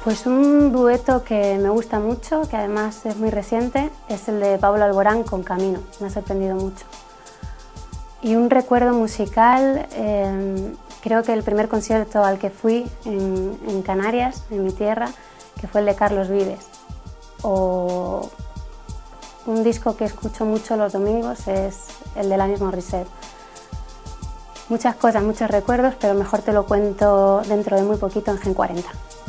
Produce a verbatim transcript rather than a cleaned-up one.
Pues un dueto que me gusta mucho, que además es muy reciente, es el de Pablo Alborán con Camino, me ha sorprendido mucho. Y un recuerdo musical, eh, creo que el primer concierto al que fui en, en Canarias, en mi tierra, que fue el de Carlos Vives. O un disco que escucho mucho los domingos es el de Alanis Morissette. Muchas cosas, muchos recuerdos, pero mejor te lo cuento dentro de muy poquito en Gen cuarenta.